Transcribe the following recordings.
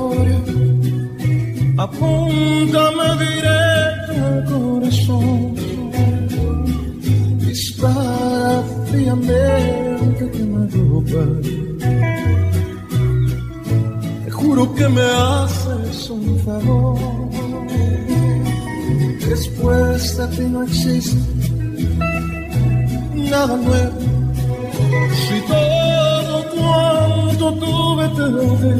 historia, apúntame directo al corazón. Dispara fríamente quemarropa. Te juro que me haces un favor. Después de ti no existe nada nuevo. Si todo cuanto tuve te lo di,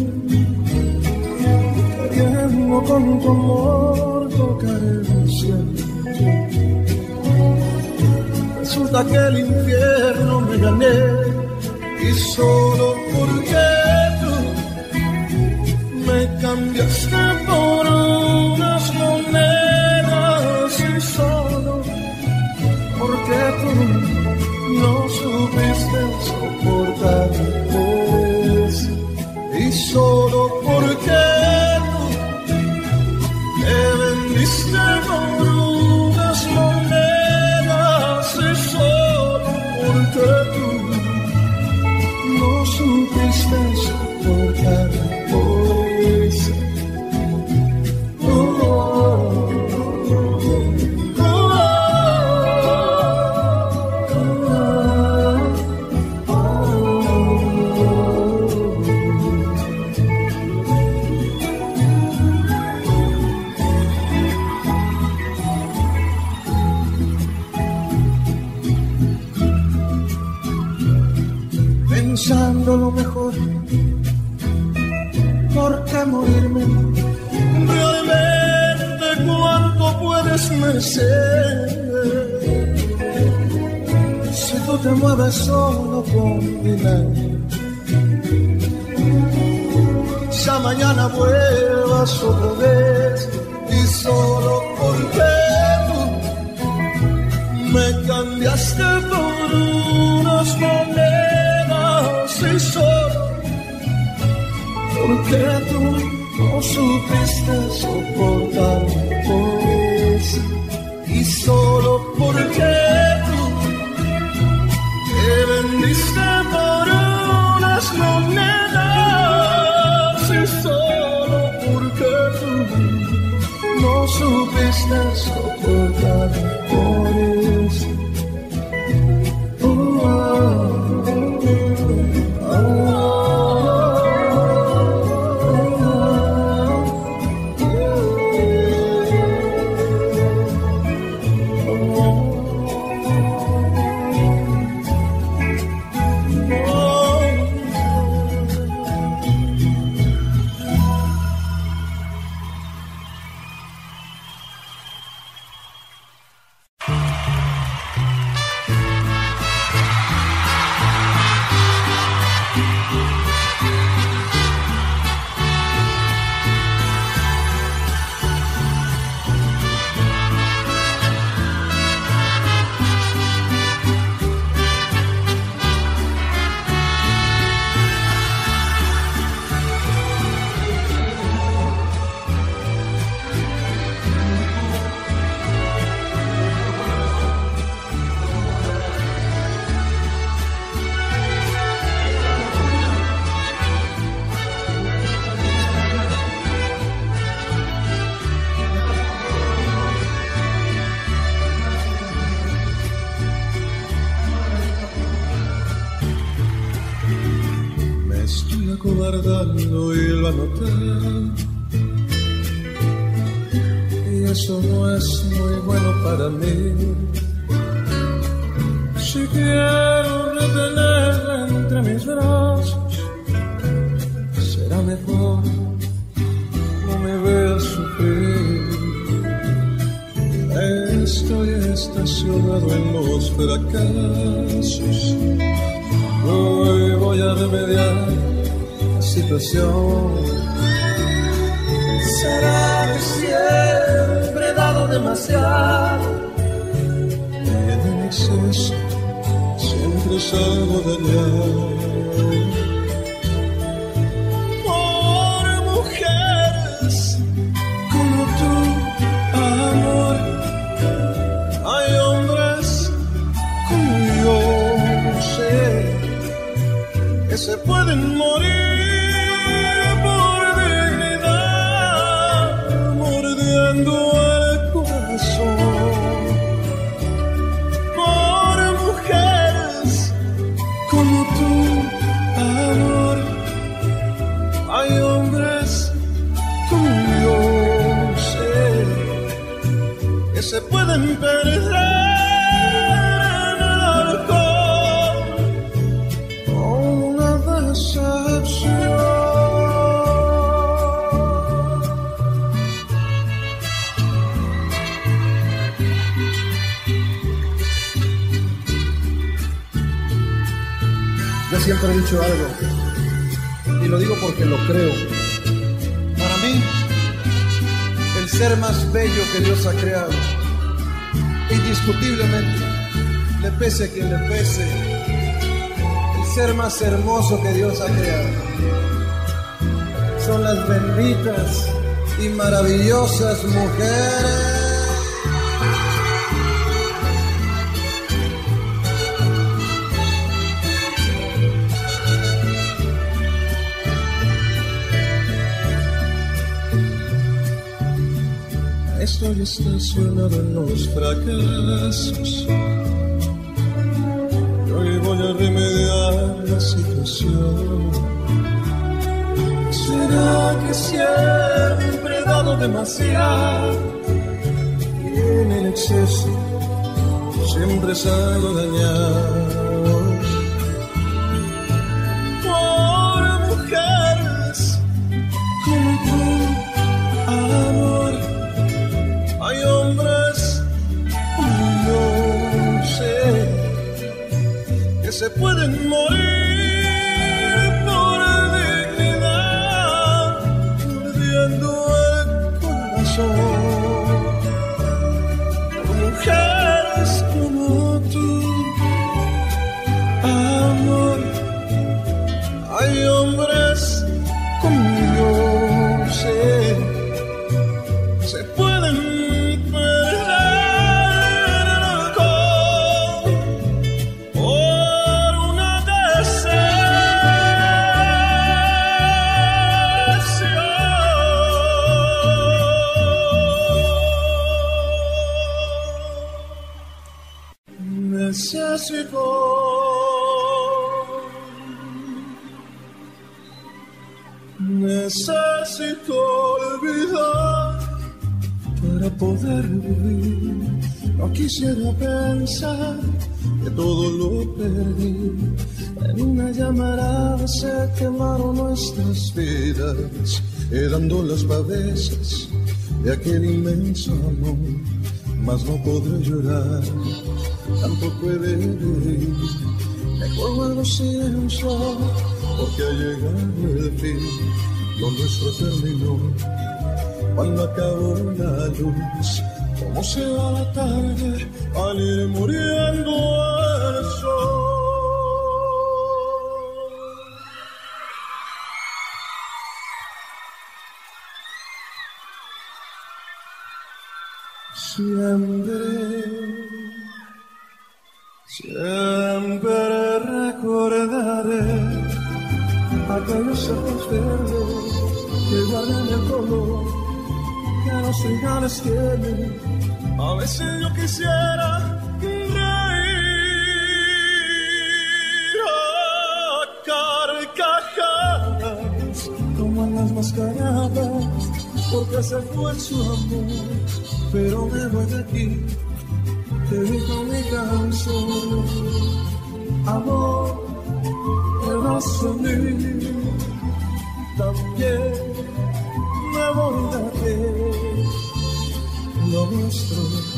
queriendo con tu amor tocar el cielo. Resulta que el infierno me gané, y solo porque tú me cambiaste por unas monedas, y solo porque tú no supiste soportar eso, y solo porque tú me vendiste por unas monedas, y solo porque tú no supiste soportar eso. Pensando lo mejor, ¿por qué morirme? Realmente cuánto puedes merecer si tú te mueves solo con dinero. Quizá mañana vuelvas otra vez, y solo porque tú me cambiaste por unas monedas, y solo porque tú no supiste soportar eso, y solo porque tú te vendiste por unas monedas, y solo porque tú no supiste soportar eso. Guardando y lo anoté, y eso no es muy bueno para mí. Si quiero retenerla entre mis brazos, será mejor no me veas sufrir. Estoy estacionado en los fracasos, hoy voy a remediar situación. Será que siempre he dado demasiado, y en exceso siempre salgo dañado. Por mujeres como tú, amor, hay hombres como yo, sé que se pueden morir por hombres como yo sé que se pueden perder en el alcohol o una decepción. Yo siempre he dicho algo, y lo digo porque lo creo. Para mí, el ser más bello que Dios ha creado, indiscutiblemente, le pese a quien le pese, el ser más hermoso que Dios ha creado, son las benditas y maravillosas mujeres. Estoy estacionado en los fracasos y hoy voy a remediar la situación. ¿Será que siempre he dado demasiado y en el exceso siempre salgo dañado por mujeres como tú, amor? Hay hombres como yo sé que se pueden morir por dignidad, perdiendo el corazón. Mujeres como tú, amor. Hay hombres como yo sé se pueden Necesito olvidar para poder vivir. No quisiera pensar que todo lo perdí. En una llamarada se quemaron nuestras vidas, dando las pavesas de aquel inmenso amor. Mas no podré llorar, tampoco he de reír. Mejor guardo silencio, porque ha llegado el fin. Lo nuestro terminó cuando acabó la luz. Como se va la tarde al ir muriendo el sol. Siempre recordaré aquellos ojos verdes que guardan el color que los frijoles tienen. A veces yo quisiera reír a carcajadas como en las mascaradas, porque se fue su amor. Pero me voy de aquí, te digo mi canción. Amor, te vas a mí, también me voy de aquí. Lo nuestro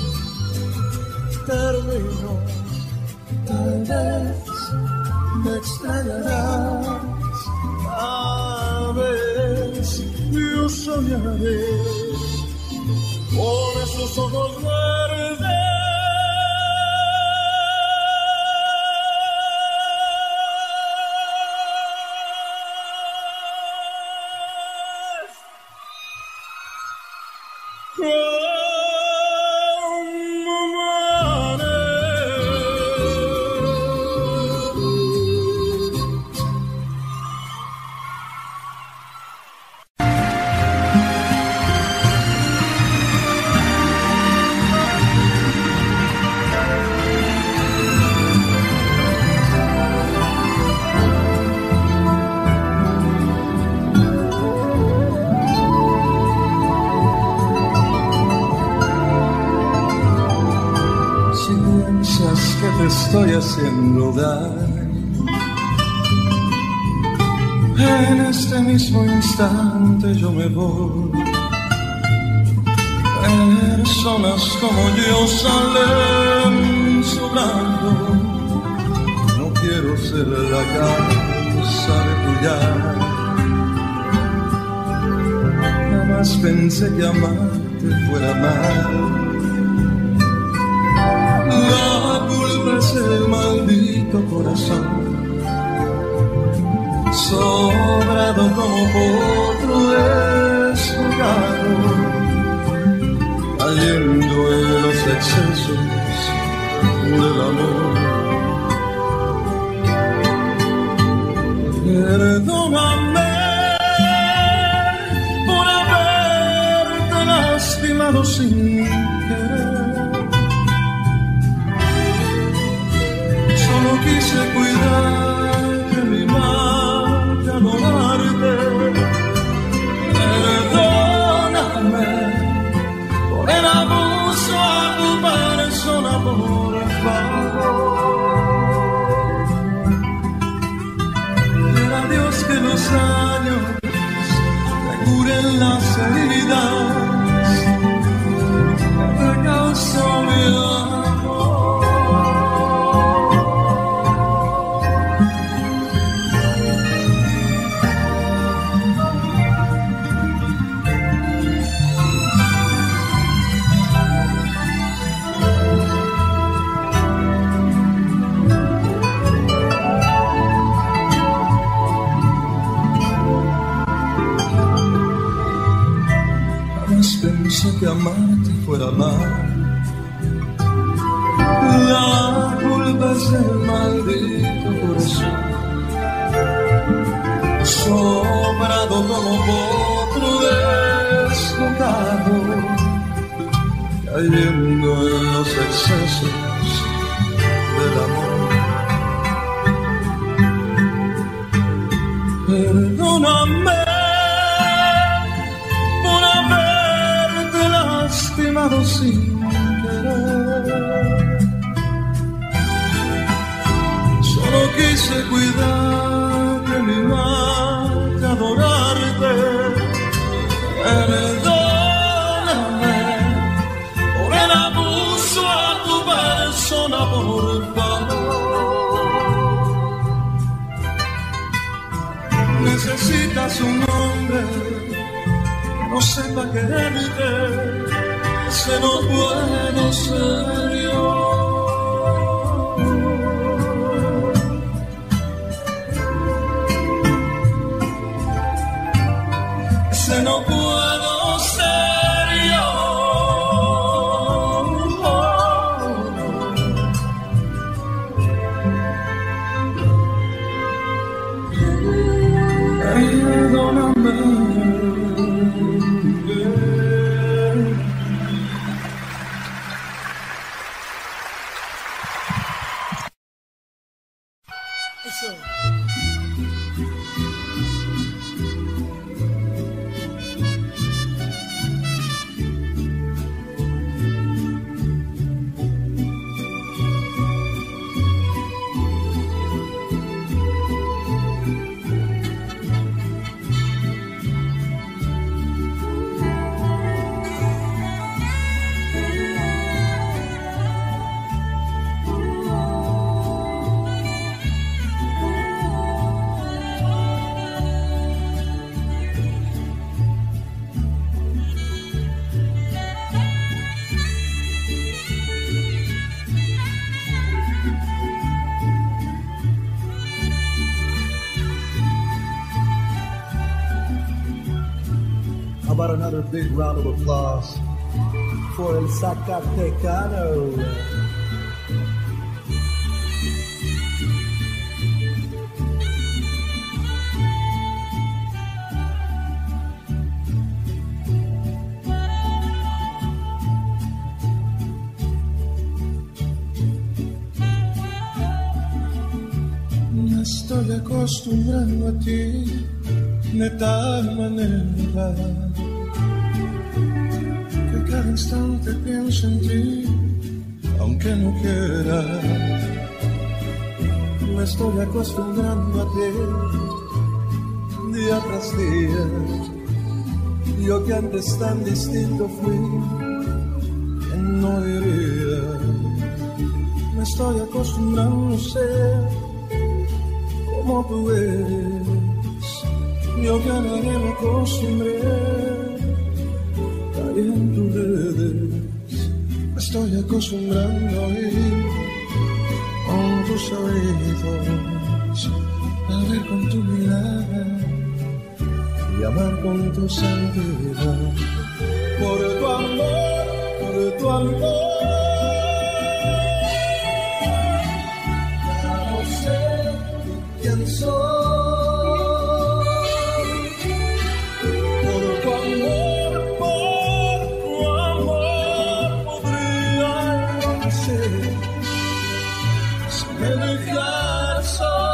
terminó, tal vez me extrañarás, tal vez yo soñaré con esos ojos verdes. estoy haciendo daño. En este mismo instante yo me voy. Personas como yo salen sobrando. No quiero ser la causa de tu llanto. Jamás pensé que amarte fuera mal. La culpa es el maldito corazón, sobrado como potro desfogado, cayendo en los excesos del amor. Perdóname por haberte lastimado sin querer. Solo quise cuidar de mi madre, adorarte. Perdóname por el abuso a tu persona, por favor. Quiera Dios que los años me curen las heridas que te causó mi amor. Pensé que amarte fuera mal. La culpa es del maldito corazón, sobrado como potro desbocado, cayendo en los excesos del amor. Perdóname lastimado sin querer. Solo quise cuidar de mi madre, adorarte. Perdóname por el abuso a tu persona, por favor. Necesitas un hombre que no sepa quererte. Ese no puedo ser yo. Ese no puedo ser yo. Perdóname. About another big round of applause for El Zacatecano. Me estoy acostumbrando a ti de tal manera que cada instante pienso en ti, aunque no quiera. me estoy acostumbrando a ti, día tras día. Yo que antes tan distinto fui, no diría. Me estoy acostumbrando a ser como tú eres. Yo que a nadie me acostumbré, caí en tus redes. Me estoy acostumbrando a oír con tus oídos, a ver con tu mirada y amar con tu santidad. Por tu amor, por tu amor, ya no sé quién soy. Por tu amor, podría enloquecer si me dejaras sola.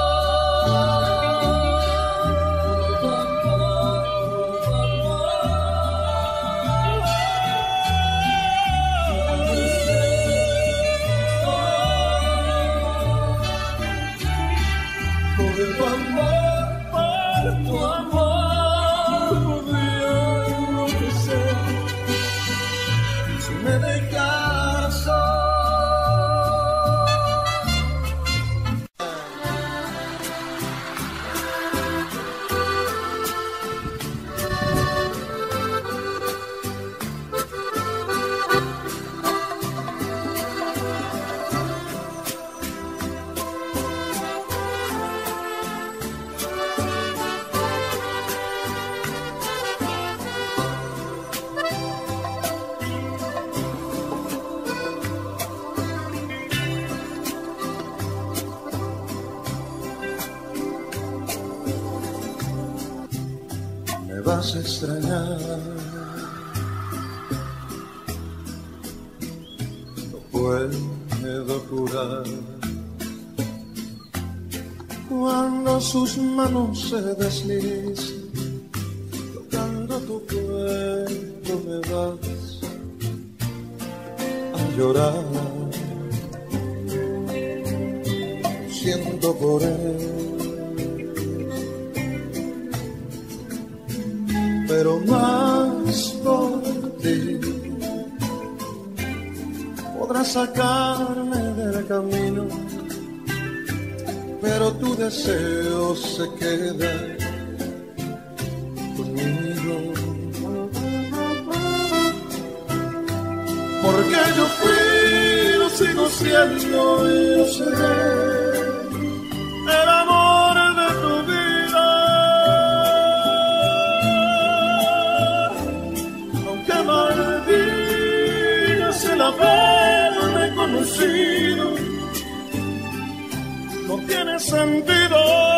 Vas a extrañar, no puedo jurar. Cuando sus manos se deslizan, tocando tu cuerpo me vas a llorar. Siento por él, pero más por ti. Podrás sacarme del camino, pero tu deseo se queda conmigo. Porque yo fui, lo sigo siendo y yo seré el amor de tu vida. El haberme conocido no tiene sentido,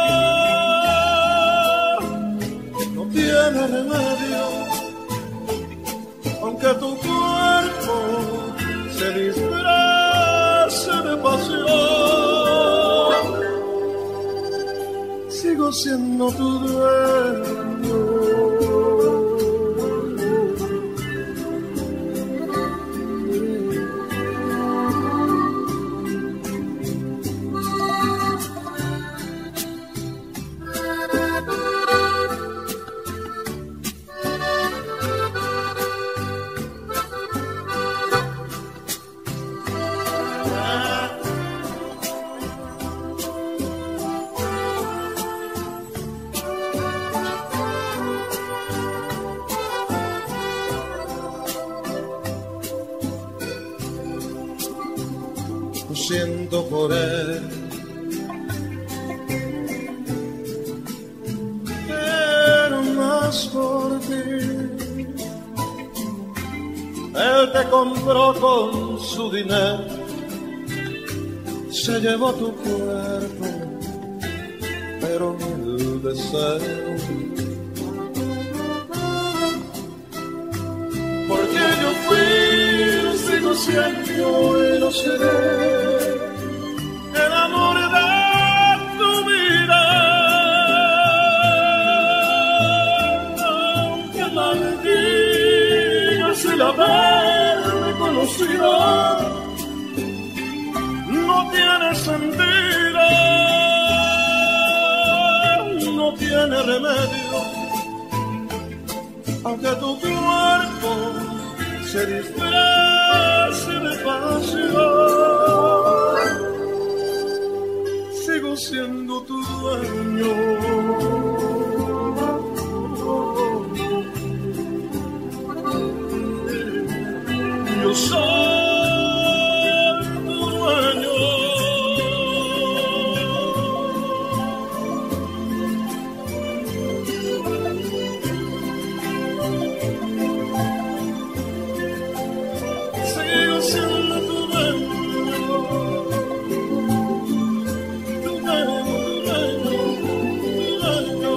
no tiene remedio, aunque tu cuerpo se disfrace de pasión, sigo siendo tu dueño. Siento por él, pero más por ti. Él te compró con su dinero, se llevó tu cuerpo, pero no el deseo. Porque yo fui, sigo siendo y lo seré, el amor de tu vida. Aunque maldigas el haberme conocido, no tiene sentido. remedio, aunque tu cuerpo se disfrace de pasión, sigo siendo tu dueño. Yo soy tu dueño. Sigo siendo tu dueño. Tu dueño, tu dueño,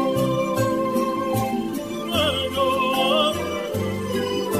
tu dueño.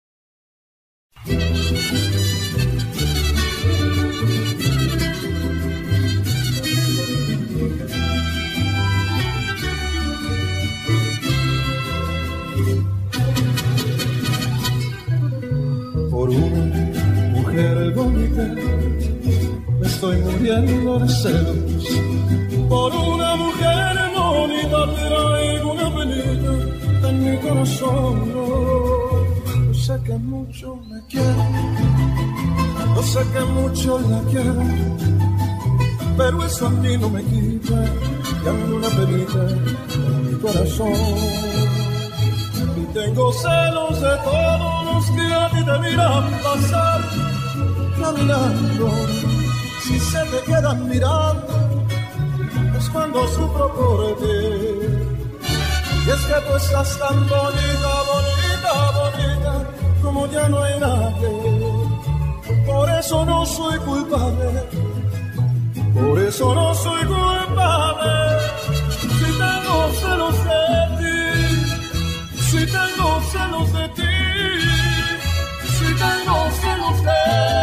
Por una mujer bonita me estoy muriendo de celos. Por una mujer bonita traigo una penita en mi corazón. Yo sé que mucho me quiere, yo sé que mucho la quiero, pero eso a mí no me quita que ando una penita en mi corazón. Y tengo celos de todos los que a ti te miran pasar caminando. Si se te quedan mirando es cuando sufro por ti. Y es que tú estás tan bonita, bonita, bonita, como ya no hay nadie. Por eso no soy culpable, por eso no soy culpable. Si tengo celos de ti, si tengo celos de ti, si tengo celos de ti.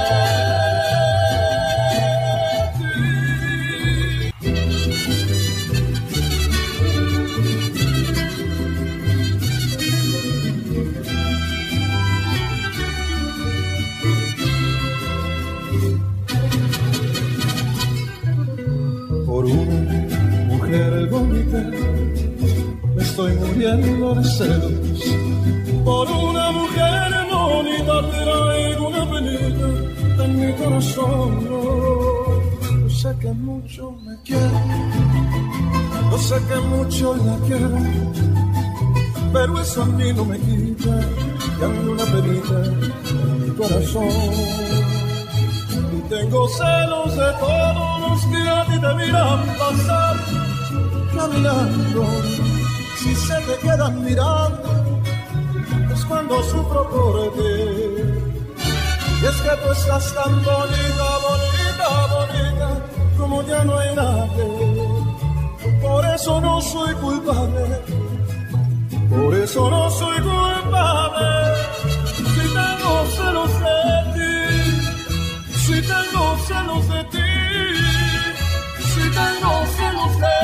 Por una mujer bonita me estoy muriendo de celos. Por una mujer bonita traigo una penita en mi corazón. Yo sé que mucho me quiere, yo sé que mucho la quiero, pero eso a mí no me quita que ando una penita en mi corazón. Y tengo celos de todos los que a ti te miran pasar caminando. Si se te quedan mirando es cuando sufro por ti. Y es que tú estás tan bonita, bonita, bonita, como ya no hay nadie. Por eso no soy culpable, por eso no soy culpable. Si tengo celos de ti, si tengo celos de ti, si tengo celos de ti.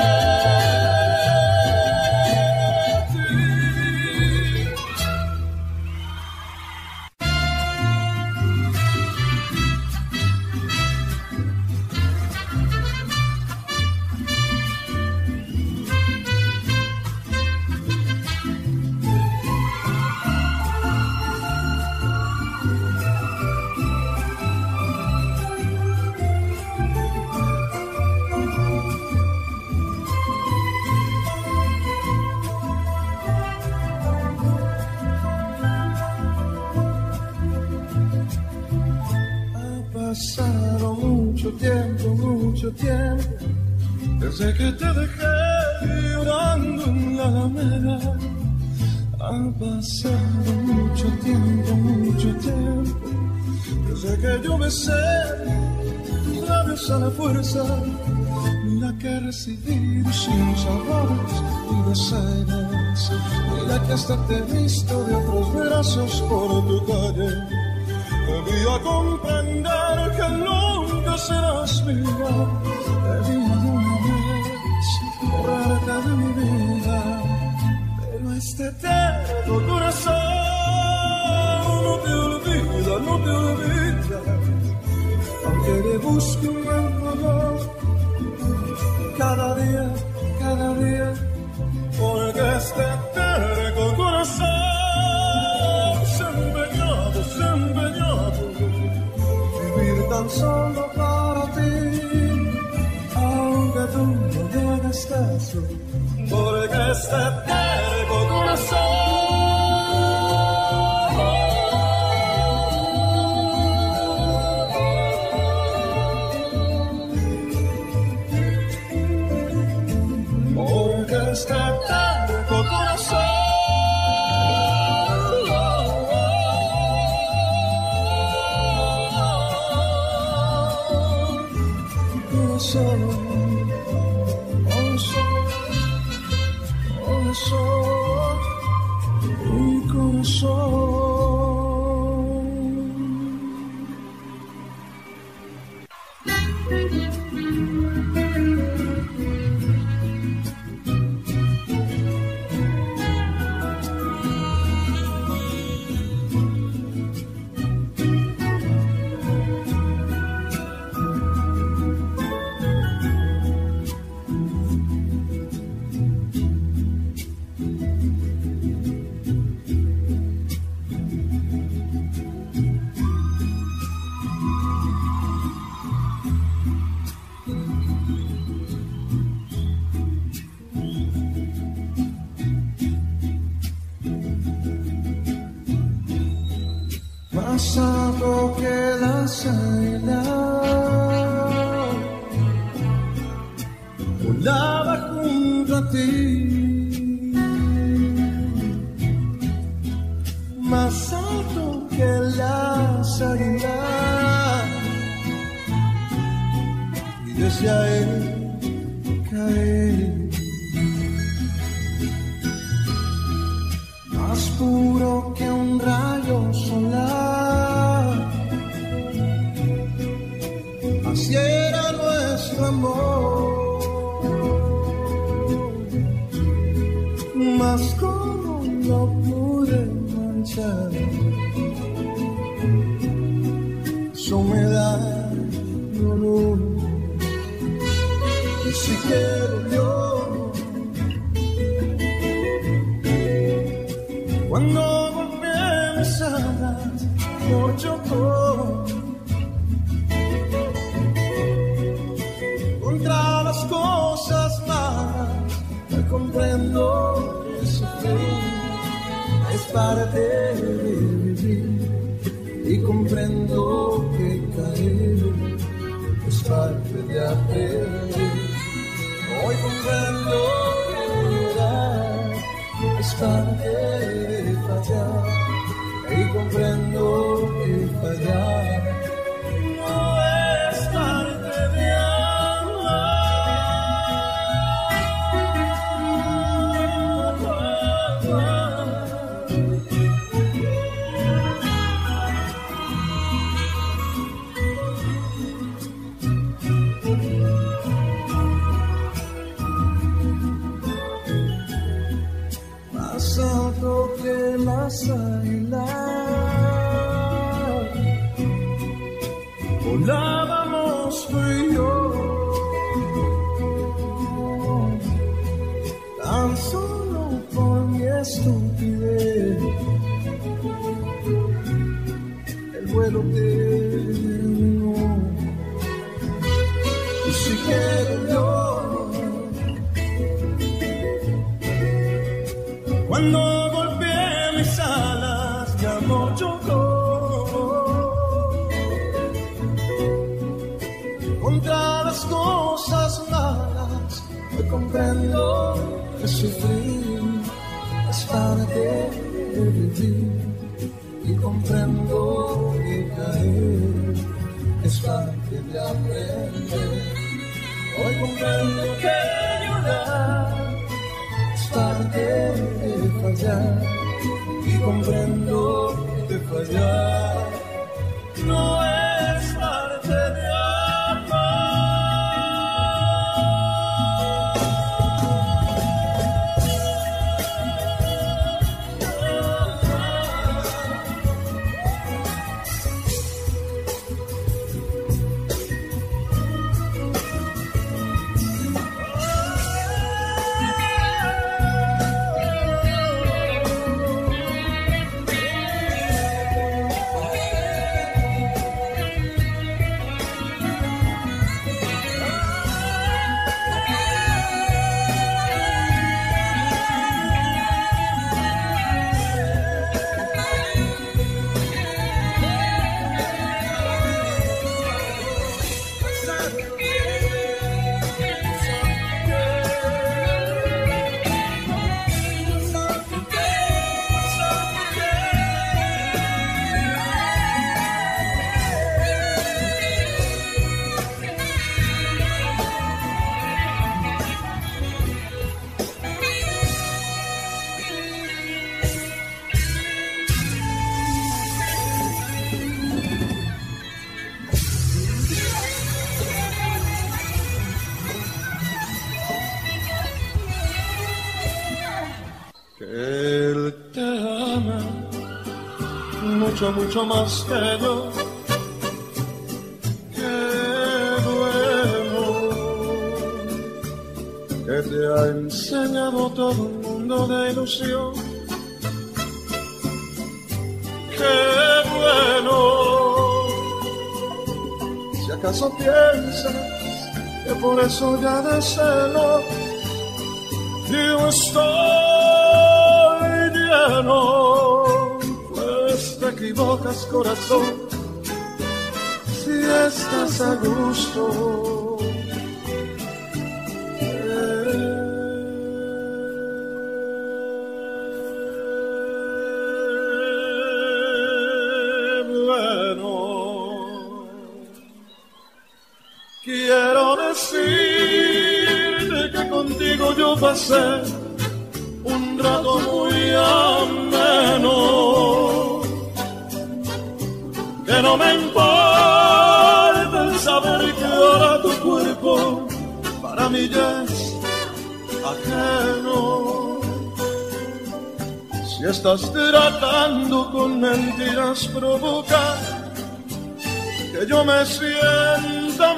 Pasaron mucho tiempo, desde que te dejé llorando en la alameda. Ha pasado mucho tiempo, desde que yo besé tus labios a la fuerza. Mira que he recibido sin sabores y deseos. Mira que hasta te he visto de otros brazos por tu calle. Debía comprender que nunca serás mía. Debía de una vez borrarte de mi vida. Pero este eterno corazón no te olvida, no te olvida. Aunque le busque un gran dolor, cada día este terco corazón. Porque este terco corazón. Mi corazón. Más alto que las águilas, volaba junto a ti. Más alto que las águilas, y desde ahí caí. Más puro que un rayo solar, así era nuestro amor. Mas como no pude manchar su humedad, no. Y si quiero yo, cuando golpeé mis alas, no chocó contra las cosas malas. Hoy comprendo que sufrir es parte de vivir, y comprendo que caer es parte de aprender. Hoy comprendo que llorar es parte de fallar, y comprendo que fallar no es parte de amar. Más alto que las águilas, volábamos tú y yo, tan solo por mi estupidez. El vuelo terminó, y si quiero yo, cuando golpeé mis alas ya no chocó contra las cosas malas. Hoy comprendo que sufrir es parte de vivir, y comprendo que caer es parte de aprender. Hoy comprendo que llorar es parte de fallar, y comprendo que fallar no es parte de amar. mucho, mucho más que yo. Qué bueno que te ha enseñado todo un mundo de ilusión. Qué bueno. Si acaso piensas que por eso ya de celo yo estoy lleno, pues te equivocas, corazón, si estás a gusto. Bueno, quiero decirte que contigo yo pasé un rato muy ameno, que no me importa el saber que ahora tu cuerpo para mí ya es ajeno. Si estás tratando con mentiras provoca que yo me sienta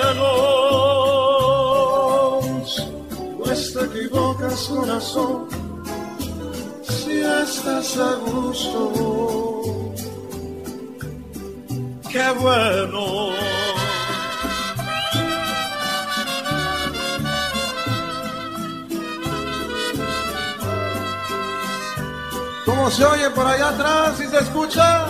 menos, pues te equivocas, corazón, si estás a gusto. Qué bueno. ¿Cómo se oye por allá atrás? ¿Si se escucha?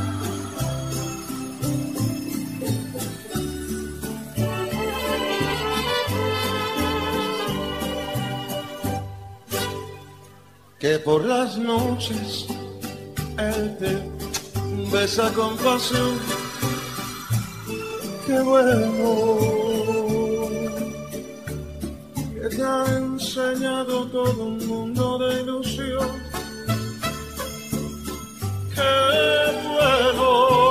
Que por las noches él te besa con pasión. Qué bueno que te ha enseñado todo un mundo de ilusión. Qué bueno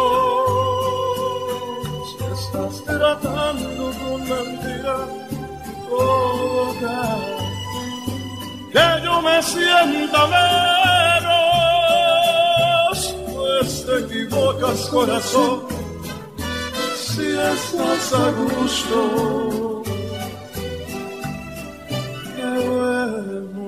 si estás tratando con mentiras provocar que yo me sienta menos, pues te equivocas, corazón, si estás a gusto. Qué bueno.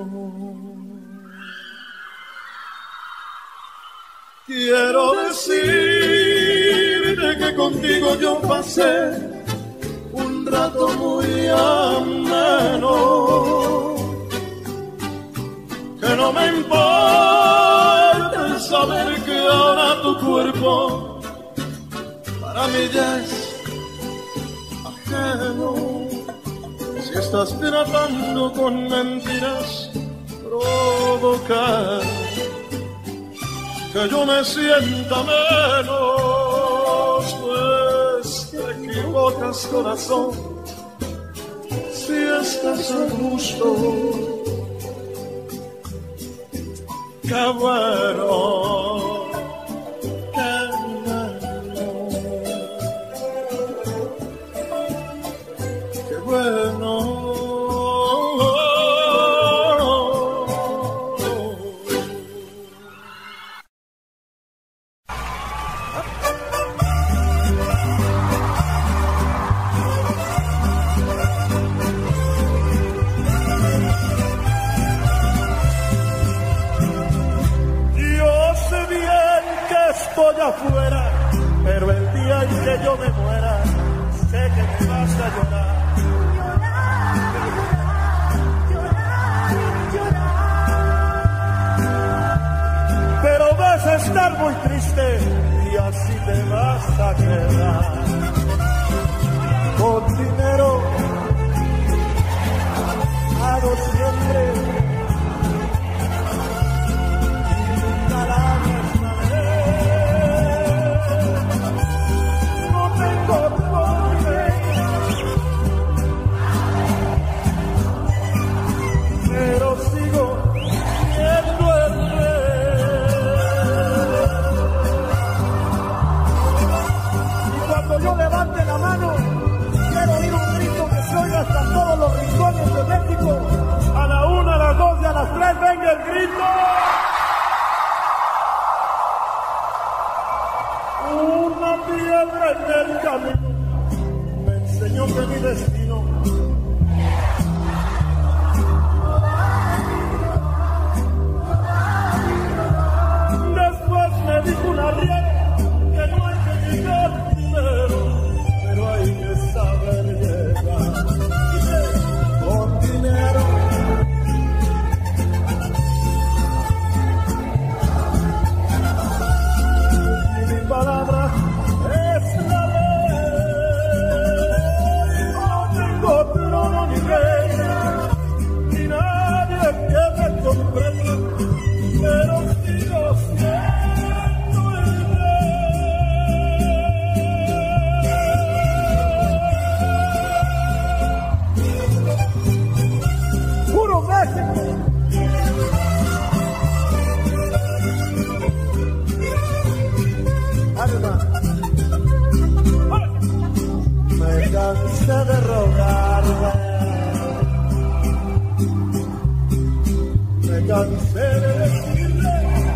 Quiero decirte que contigo yo pasé un rato muy ameno, que no me importa el saber que ahora tu cuerpo para mí ya es ajeno. Si estás tratando con mentiras provocar que yo me sienta menos, pues te equivocas, corazón, si estás a gusto. Qué bueno, qué bueno, qué bueno. Estoy afuera, pero el día en que yo me muera, sé que me vas a llorar. Llorar, llorar. Pero vas a estar muy triste y así te vas a quedar. Con dinero hago siempre. Pero sigo siendo el rey. Y cuando yo levante la mano, quiero oír un grito piedra en el camino me enseñó que mi destino después me dijo una riera que no hay que llegar primero, pero hay que saber llegar con dinero. Y mi palabra es la ley. No tengo trono ni reina, ni nadie que me comprenda, pero sigo siendo el rey. Puro México. Me cansé de rogarme, me cansé de decirle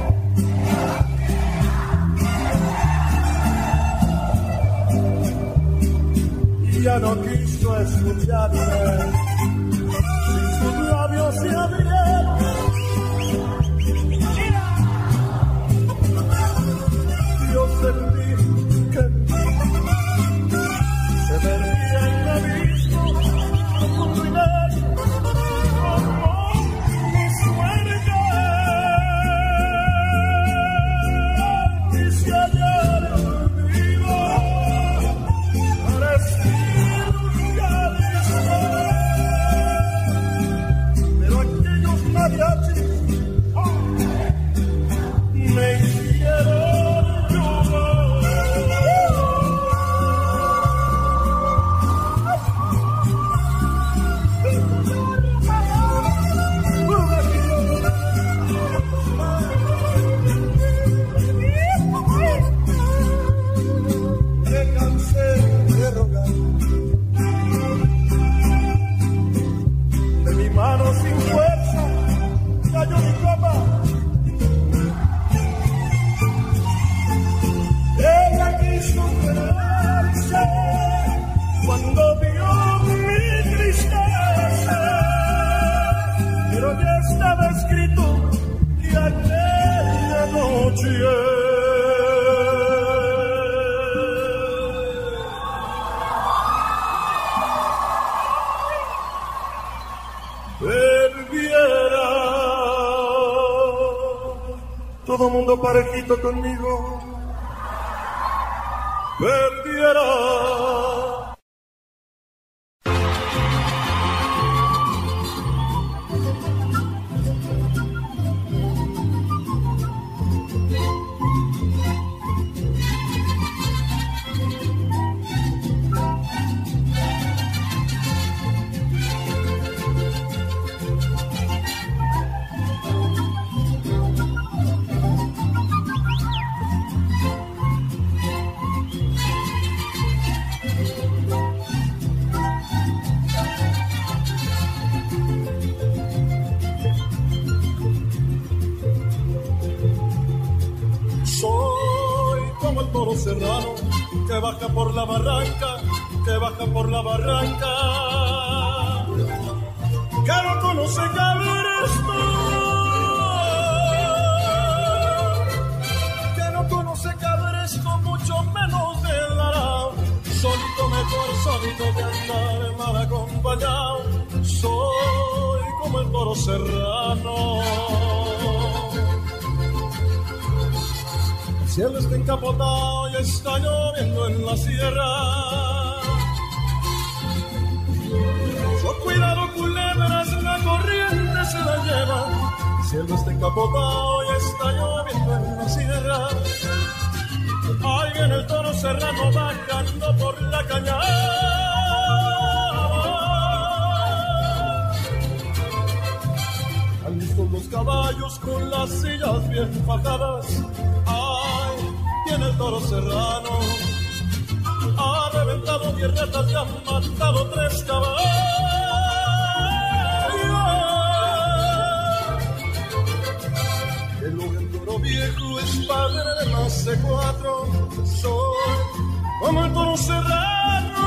y ya no quiso escucharme. Si sus labios se abrieron, yo sentí que se perdía en el abismo profundo y negro como mi suerte. Y si ayer olvido para escribir un cáliz, pero aquellos mariachis me hicieron llorar. Me cansé de rogar, de mi mano sin fuerza cayó mi copa. Ella quiso quedarse cuando vio mi tristeza, pero ya estaba escrito que aquella noche perdiera. Todo mundo parejito conmigo perdiera. Serrano, que baja por la barranca, que baja por la barranca, que no conoce cabresto, que no conoce cabresto, mucho menos del arao. Solito mejor, solito de andar mal acompañado, soy como el toro serrano. El cielo está encapotado y está lloviendo en la sierra. Con cuidado, culebras, la corriente se la lleva. El cielo está encapotado y está lloviendo en la sierra. Ahí viene el toro serrano bajando por la cañada. Han visto los caballos con las sillas bien fajadas. Tiene el toro serrano, ha reventado 10 retas y ha matado 3 caballos. El toro viejo es padre de más de 4, soy como el toro serrano.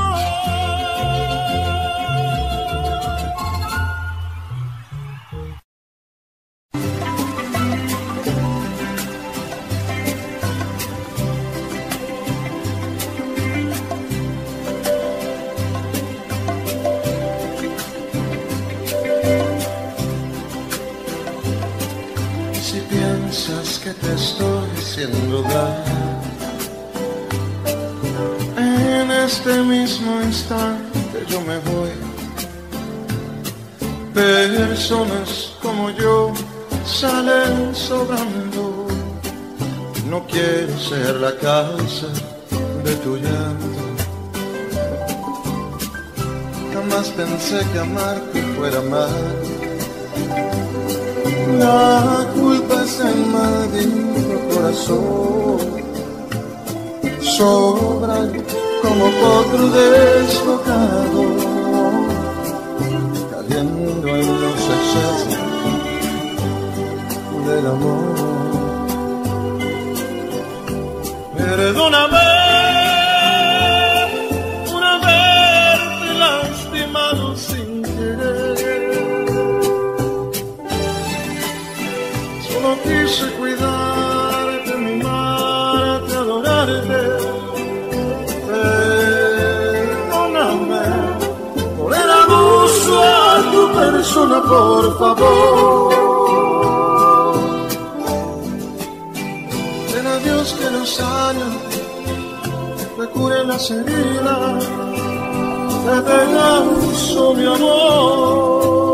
Si piensas que te estoy haciendo daño, en este mismo instante yo me voy. Personas como yo salen sobrando. No quiero ser la causa de tu llanto. Jamás pensé que amarte fuera mal. La culpa es del maldito corazón. Sobran como potro desbocado, cayendo en los excesos del amor. Perdóname por haberte lastimado sin querer. Solo quise cuidarte, mimarte, adorarte. Perdóname por el abuso a tu persona, por favor. Ven a Dios que los años me curen las heridas que te causó mi amor.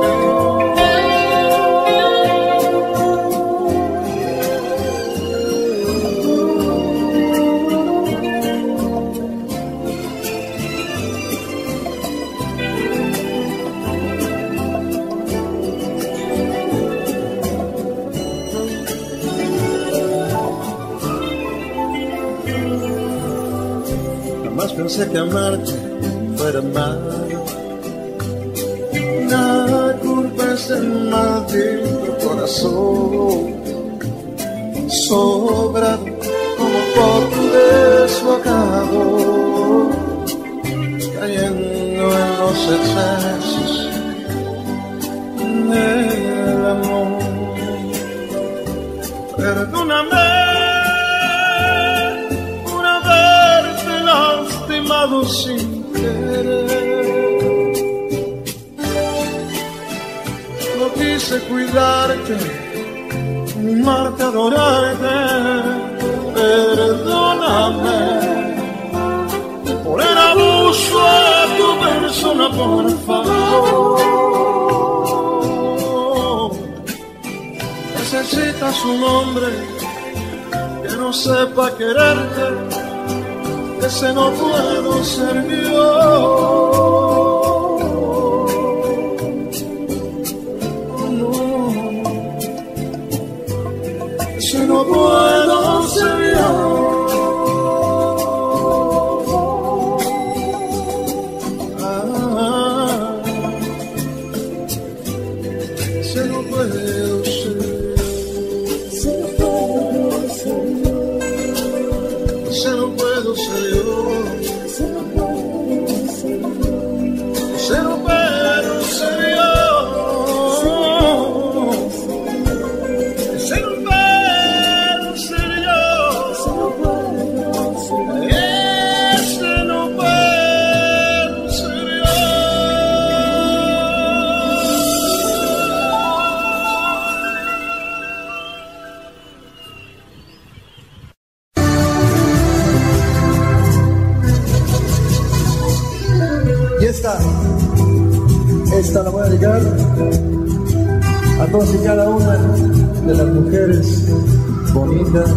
Pensé que amarte fuera malo. La culpa es del maldito corazón. Sobrado como potro desbocado, cayendo en los excesos del amor. Perdóname sin querer. No quise cuidarte, mimarte, adorarte. Perdóname por el abuso a tu persona, por favor. Necesitas un hombre que no sepa quererte. Ese no puedo ser yo. No, ese no puedo ser yo. Ese no puedo ser. Ese no puedo ser yo. Esta la voy a dedicar a todas y cada una de las mujeres bonitas.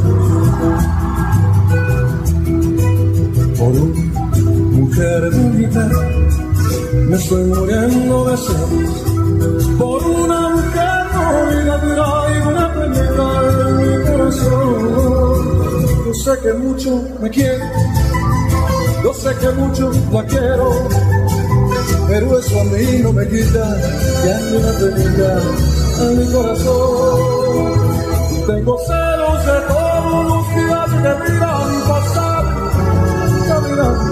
Por una mujer bonita me estoy muriendo de celos. Por una mujer bonita traigo una penita en mi corazón. Yo sé que mucho me quiere, yo sé que mucho la quiero, pero eso a mí no me quita que hay una penita en mi corazón. Tengo celos de todos los días que miran pasar, caminando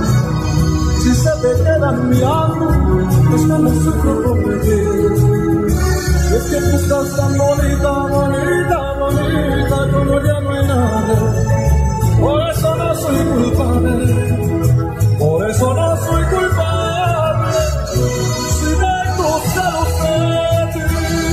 estás tan bonita, bonita, bonita, como ya no hay nada. Por eso no soy culpable, por eso no soy culpable, si tengo celos de ti.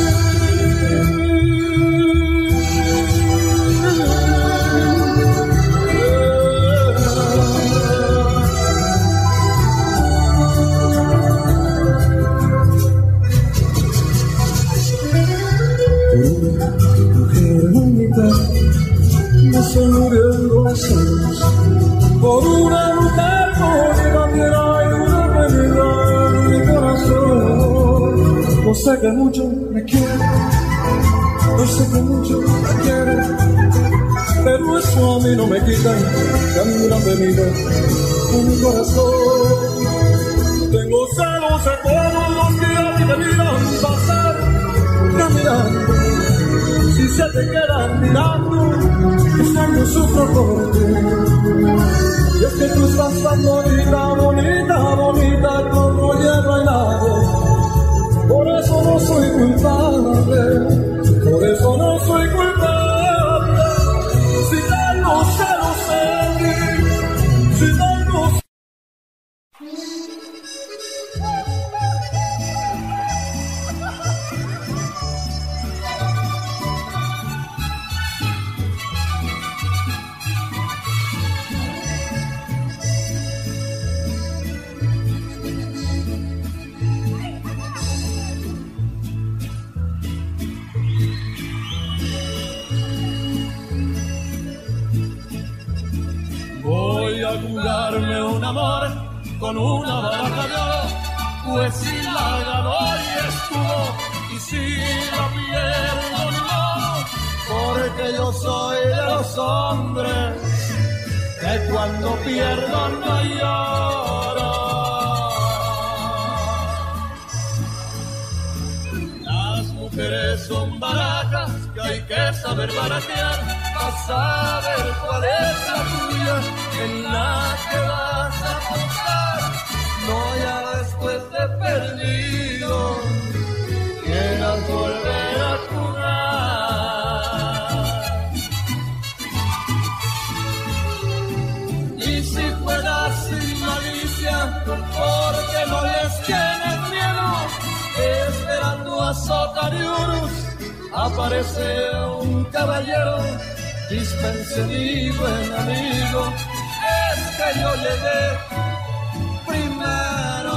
Mujer bonita, me estoy muriendo de celos por una mujer bonita, tierra y una realidad en mi corazón. No sé que mucho me quiere, no sé que mucho me quiere, pero eso a mí no me quita que anda venida en mi corazón. Tengo celos de todos los días que te miran pasar, caminando. Si se te quedan mirando, yo sufro por ti. Y es que tú estás tan bonita, bonita, bonita, como ya no hay nada. Por eso no soy culpable, por eso no soy culpable. Si tengo celos en ti, si tengo... Jugarme un amor con una baraja de oro, pues si la ganó y estuvo, y si la pierdo ni modo, porque yo soy de los hombres que cuando pierdo no lloro. Las mujeres son barajas que hay que saber baratear, para saber cuál es la tuya, en la que vas a apostar. No, ya después de perdido, quieras volver a jugar. Y si juegas sin malicia, porque no les tienes miedo, esperando a Sotariurus, aparece un caballero. Dispense mi buen amigo, es que yo llegué primero.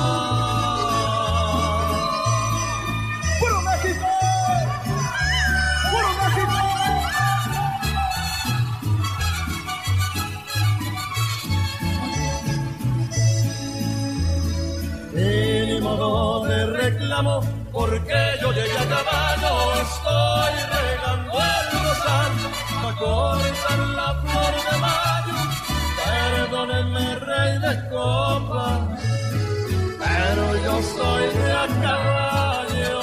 ¡Puro México! ¡Puro México! Y ni modo de reclamo, porque yo llegué a caballo, estoy regando el rosal para cortar la flor de mayo. Perdónenme, rey de copa, pero yo soy de a caballo.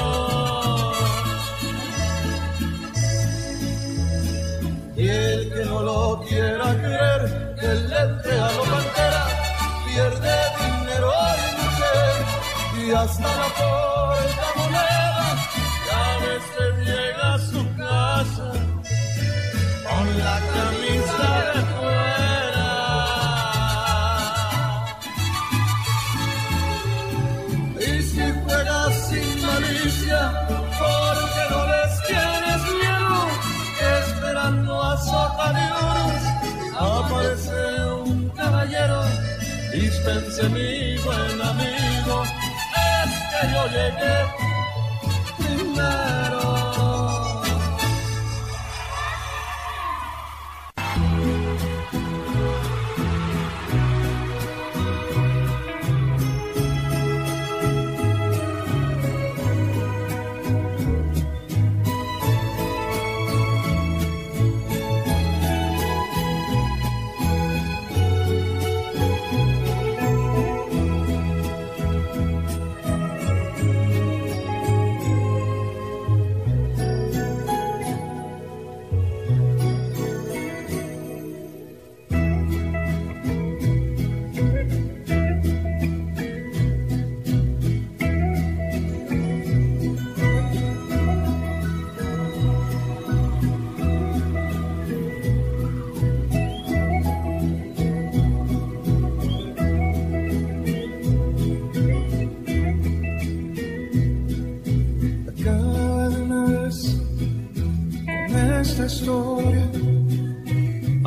Y el que no lo quiera creer, que le entre a lo pantera, pierde dinero y mujer, y hasta la portamoneda, y a veces llega a su casa con la camisa de fuera. Y si juegas sin malicia, porque no les tienes miedo, esperando a Sotariurus, aparece un caballero. Dispense mi buen amigo, es que yo llegué primero.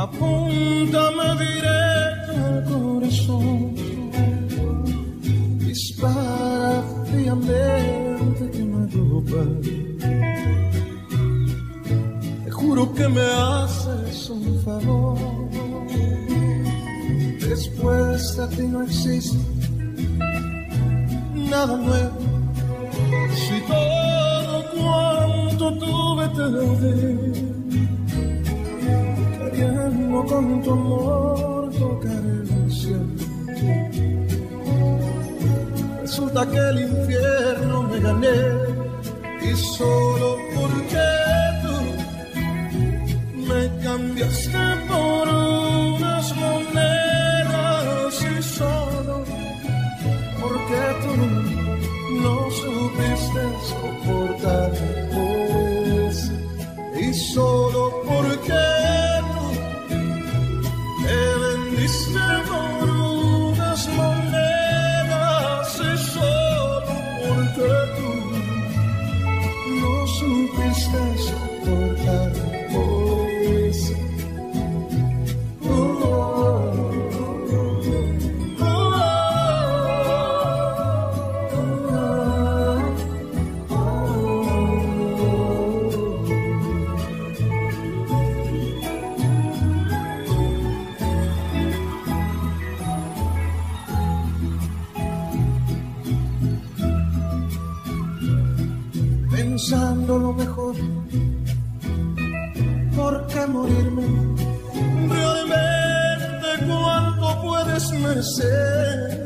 Apúntame directo al corazón, dispara fríamente que me agrupa. Te juro que me haces un favor. Después de ti no existe nada nuevo. Si todo cuanto tuve te lo di, queriendo con tu amor tocar el cielo. Resulta que el infierno me gané, y solo porque tú me cambiaste por unas monedas, y solo porque tú no supiste soportar pues, y solo porque vendiste por unas monedas, y solo porque tú no supiste soportar pues. Pensando lo mejor, ¿por qué morirme? Realmente cuánto puedes merecer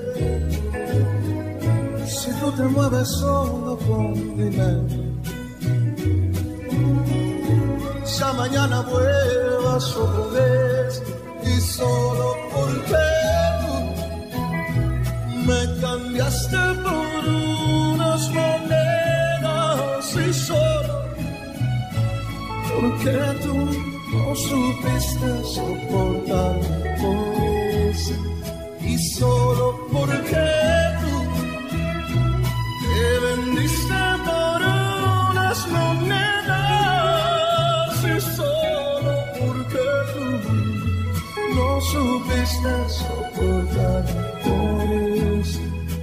si tú te mueves solo con dinero. Ya mañana vuelvas otra vez, y solo porque tú me cambiaste por unas monedas, y solo porque tú no supiste soportar pues, y solo porque tú te vendiste por unas monedas, y solo porque tú no supiste soportar pues.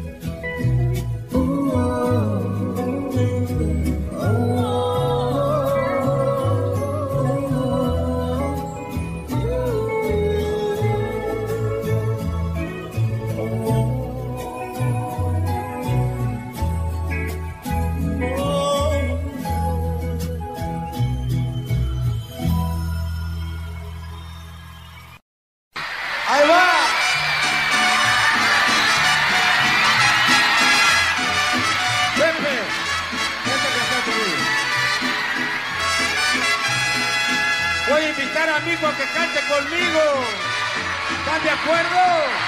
Voy a invitar a Mico a que cante conmigo. ¿Están de acuerdo?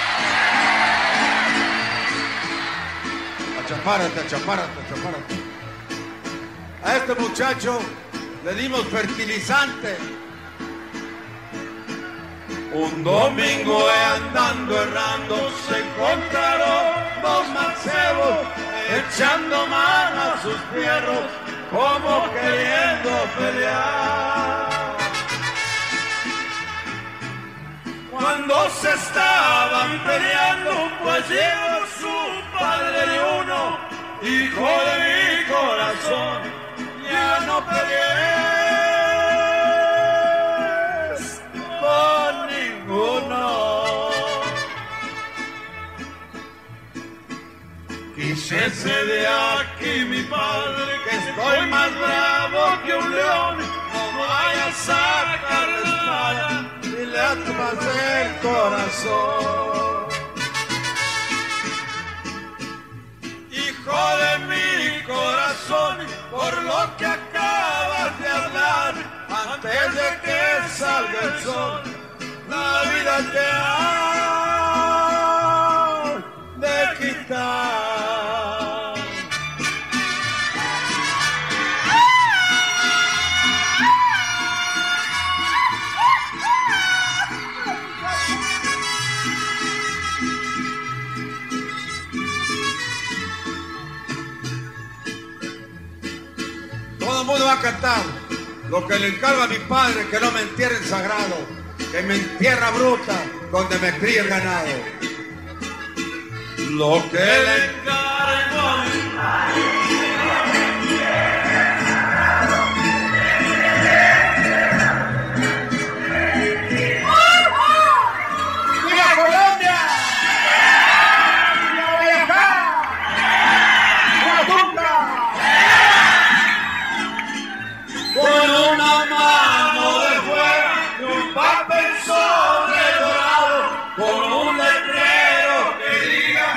Achapárate. A este muchacho le dimos fertilizante. Un domingo andando errando se encontraron dos mancebos echando mano a sus fierros como queriendo pelear. Cuando se estaban peleando, pues llegó su padre de uno, hijo de mi corazón, ya no pelees con ninguno. Quisiese de aquí mi padre, que estoy más bravo que un león, no vaya a sacar la espada y le atmas el corazón. Hijo de mi corazón, por lo que acabas de hablar, antes de que salga el sol, la vida te ha de quitar. Todo el mundo va a cantar lo que le encargo a mi padre, que no me entierren sagrado. que me entierra bruta donde me cría el ganado. Lo que le encargo a mi ¡viva Colombia! ¡Viva Boyacá! ¡Viva Tunca! Con una mano de fuera y un papel sobre dorado, con un letrero que diga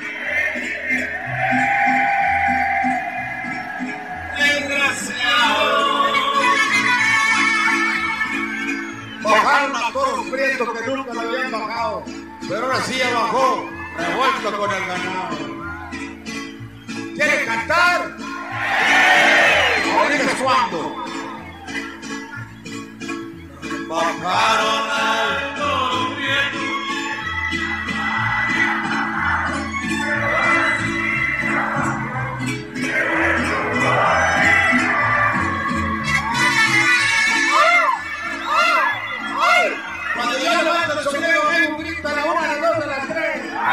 desgraciado. Bajaron a todos los prietos que nunca lo habían bajado, pero ahora sí ya bajó, revuelto con el ganado. ¿Quiere cantar? Ahorita es cuando bajaron a todos los prietos. Cuando yo levanto el sombrero, vengo un grito a la 1, a las 2, a las 3.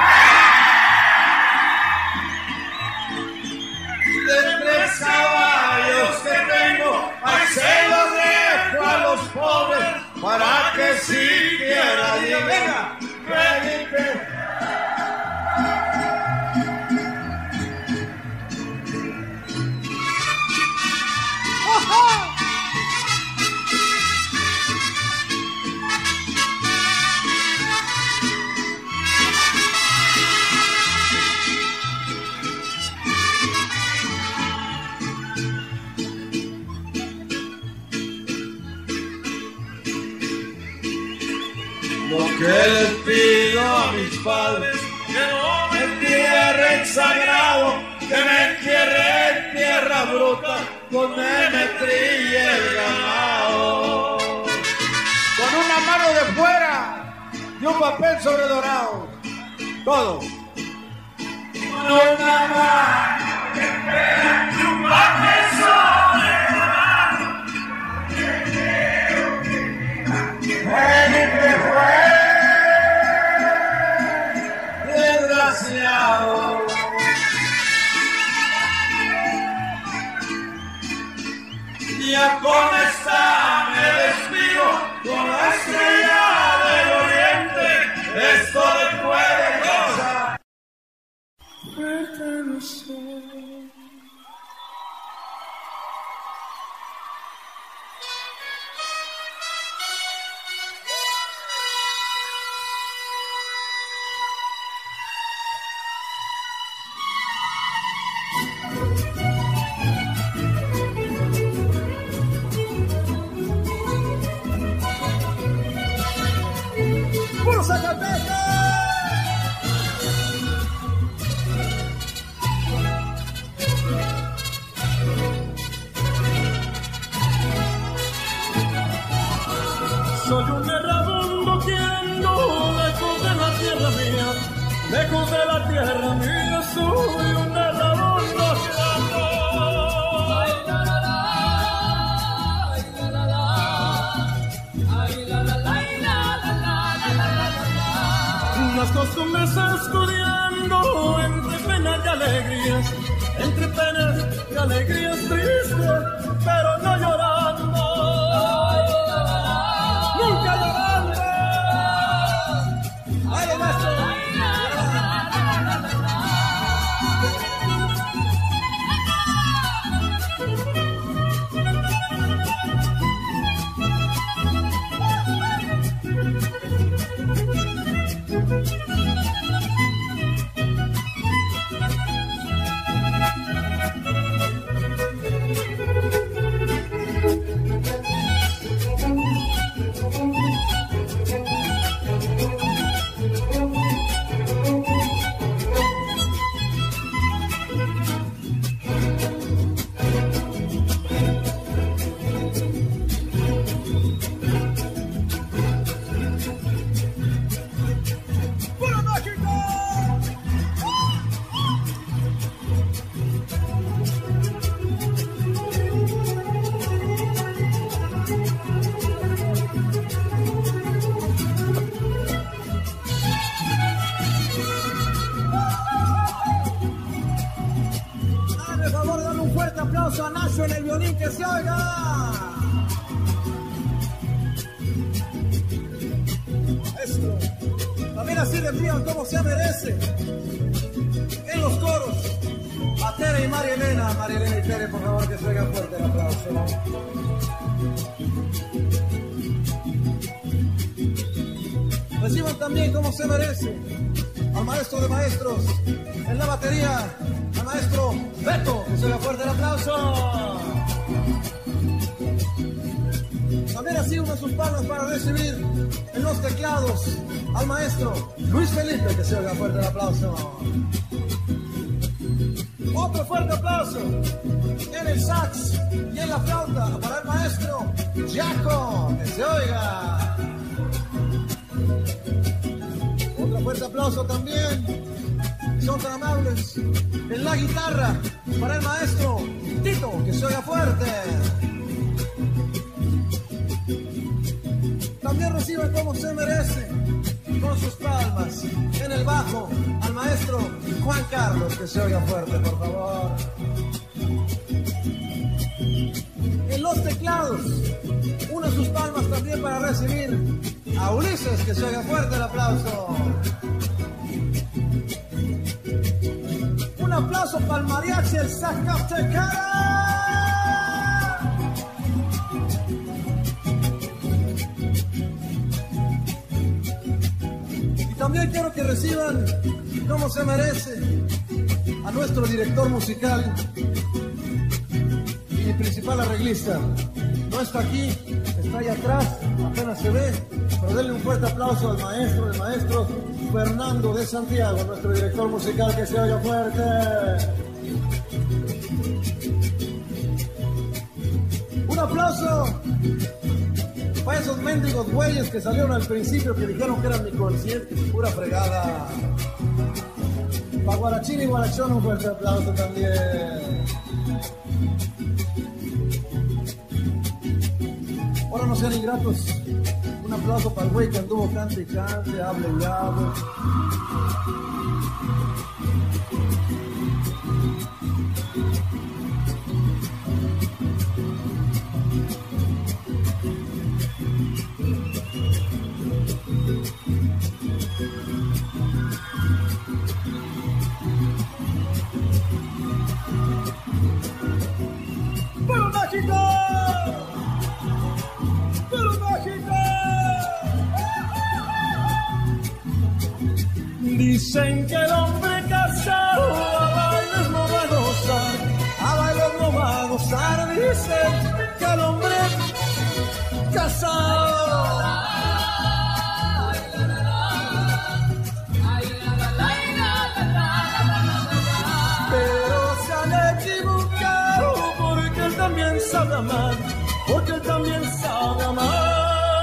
De 3 caballos que tengo, al se los dejo a los pobres, para que siquiera digan que dije. Lo que les pido a mis padres, que no me entierren sagrado, que me entierre en tierra bruta, donde me trille el ganado. Con una mano de fuera y un papel sobre dorado. Todo. Con una mano de fuera y un papel sobre dorado. Que fue desgraciado. Ya con esta me despido, con la estrella del oriente, esto después de cosa. ¡Puro Zacatecas! Soy un errabundo queriendo lejos de la tierra mía, lejos de la tierra mía, soy un errabundo queriendo. Ay, la, la, la, ay, la, la, la, ay, la, la, la, ay, la, la, la, la, la, la. Las costumbres escurriendo entre penas y alegrías, entre penas y alegrías tristes, pero no llorando. Nunca llorando. Ay, maestro. así reciban como se merece. En los coros, a Tere y María Elena. María Elena y Tere, por favor, que se oiga fuerte el aplauso. Reciban también como se merece al maestro de maestros en la batería, al maestro Beto, que se oiga fuerte el aplauso. También así unas sus palmas para recibir en los teclados al maestro Luis Felipe, que se oiga fuerte el aplauso. Otro fuerte aplauso en el sax y en la flauta para el maestro Jaco, que se oiga. Otro fuerte aplauso también, son tan amables, en la guitarra para el maestro Tito, que se oiga fuerte. También reciban como se merece, con sus palmas, en el bajo, al maestro Juan Carlos, que se oiga fuerte, por favor. En los teclados, una sus palmas también para recibir a Ulises, que se oiga fuerte el aplauso. Un aplauso para el mariachi, el Zacatecana. También quiero que reciban, como se merece, a nuestro director musical y principal arreglista. No está aquí, está ahí atrás, apenas se ve, pero denle un fuerte aplauso al maestro, el maestro Fernando de Santiago, nuestro director musical, que se oiga fuerte. Un aplauso para esos mendigos güeyes que salieron al principio, que dijeron que eran mi concierto, pura fregada. Para Guarachín y Guarachón un fuerte aplauso también. Ahora no sean ingratos, un aplauso para el güey que anduvo cante y cante, hable y hable. Dicen que el hombre casado a bailes no va a gozar, A bailar no va a gozar, dicen que el hombre casado. Pero se han equivocado, porque él también sabe amar, porque él también sabe amar.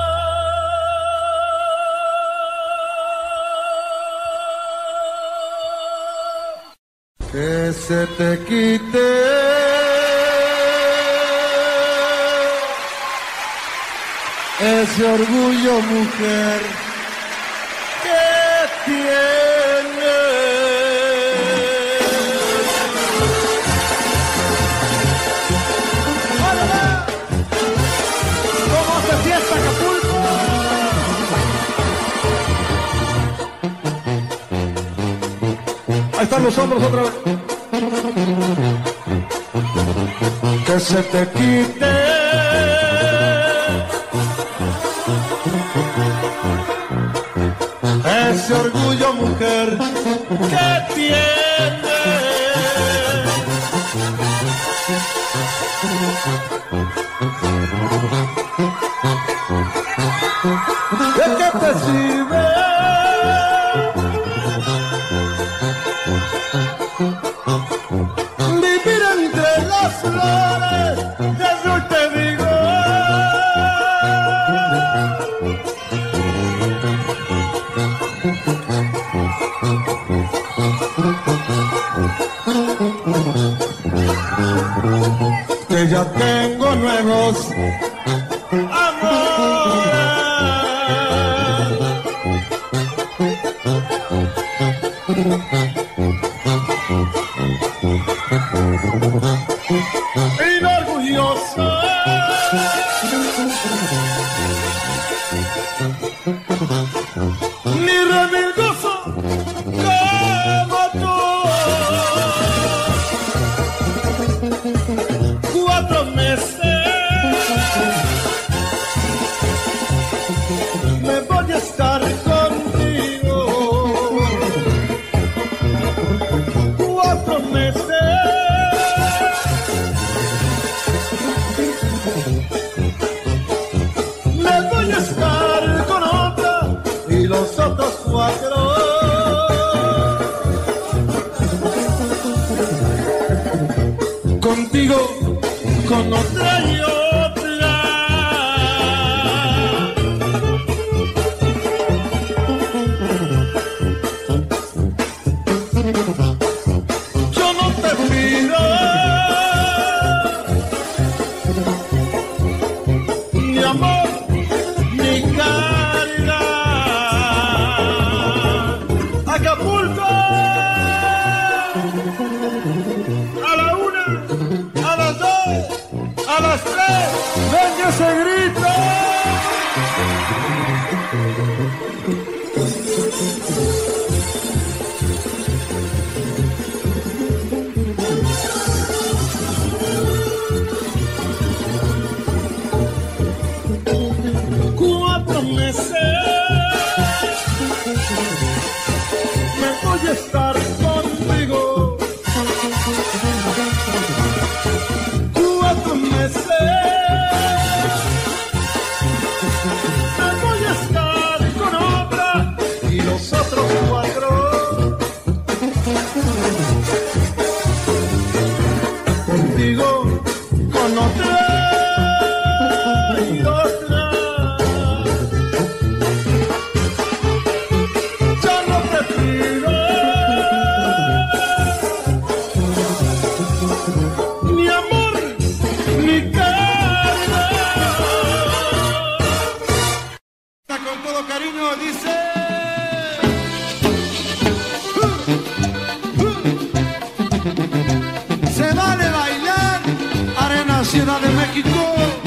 Que se te quite ese orgullo, mujer, que tienes. ¡Órale! ¿Cómo hace fiesta Acapulco? Ahí están los hombros otra vez. Que se te quite ese orgullo, mujer, que tienes. ¿De qué te sirve vivir entre las flores? Eso te digo. Que ya tengo nuevos amores. Inorgulloso, ni remilgos contigo, con otra y otra. Yo no te pido ni amor ni caridad. Acapulco, a la 1, a las 2, a las 3, venga ese grito. Me voy a estar contigo 4 meses. Me voy a estar con otra y los otros 4 contigo, con otra. Ciudad de México.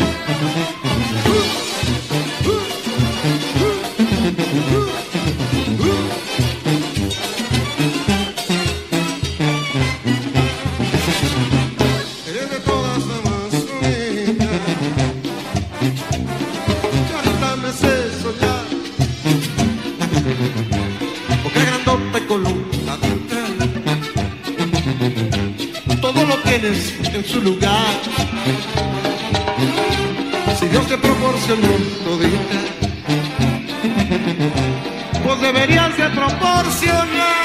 Eres de todas las más bonitas, carita me hace soñar, porque grandota y columnadita, todo lo tienes en su lugar. Si Dios te proporcionó todita, pues deberías de proporcionar.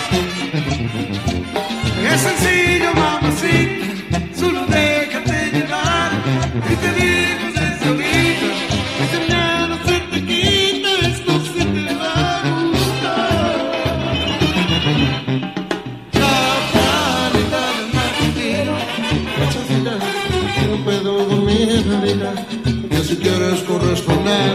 Es sencillo, mamacita, solo déjate llevar. Y te digo desde ahorita, ese miedo se te quita, esto se te va a gustar. La calidad del martiro, no puedo dormir, vida, que si quieres corresponder,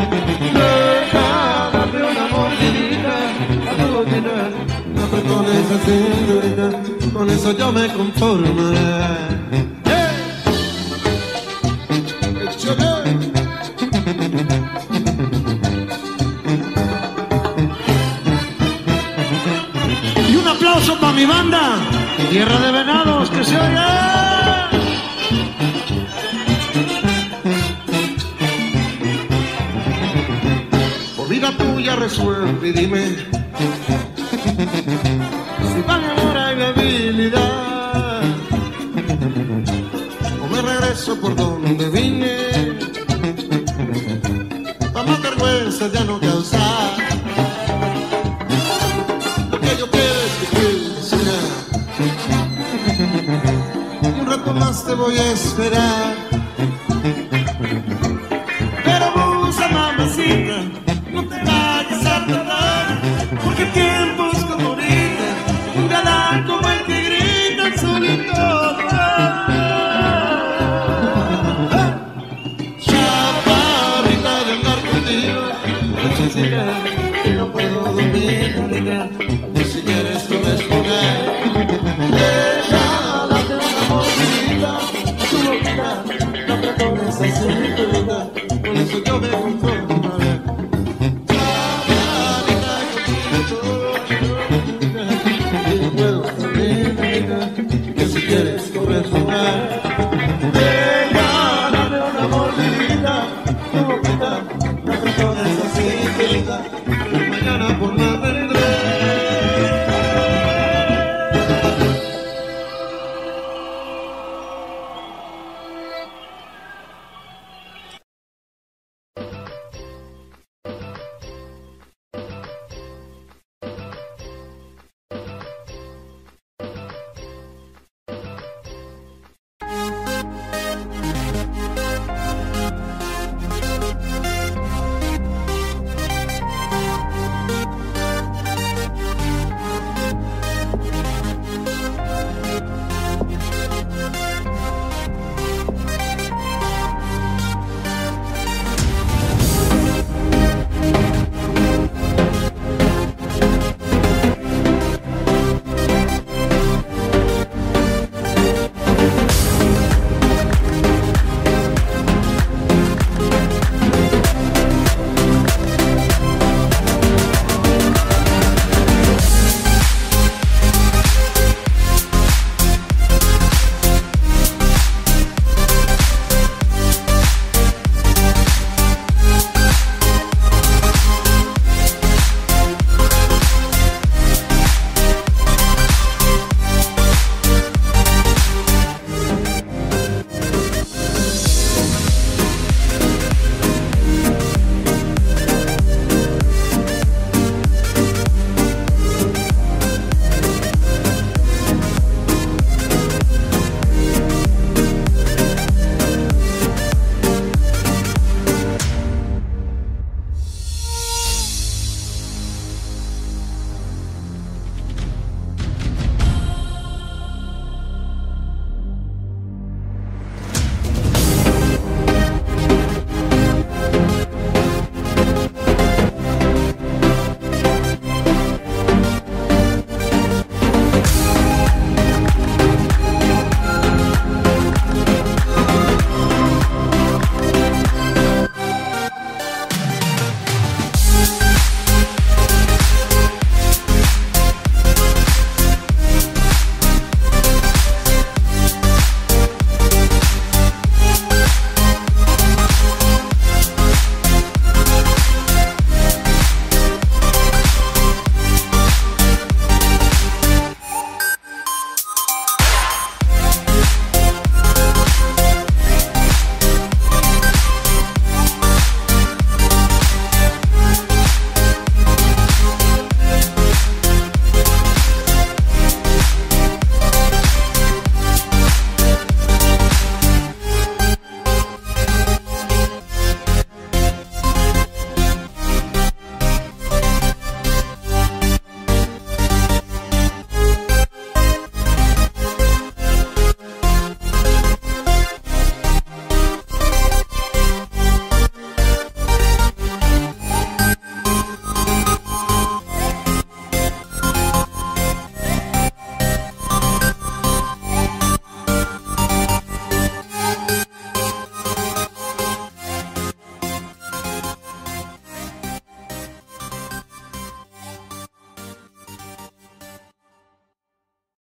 dame una mordidita, a todo llenar, apretones de cinturita, con eso yo me conformaré. Y un aplauso para mi banda, Tierra de Venados, que se oiga. Vida tuya resuelve y dime si vale amor y habilidad, o me regreso por donde vine, para más vergüenza ya no causar. Lo que yo quiero es que quieres soñar, y un rato más te voy a esperar. Pero usa, mamacita, no te vayas a tardar, porque el tiempo es como ahorita, un galán como el que grita solito. Chaparrita de andar contigo, que no puedo dormir, ni si quieres corresponder. Déjala de una mordida, tu boquita, no te pones así, con eso yo me conformaré. Que si quieres corresponder, déjame una mordida, tu boquita, no te pones así, querida, mañana por nada.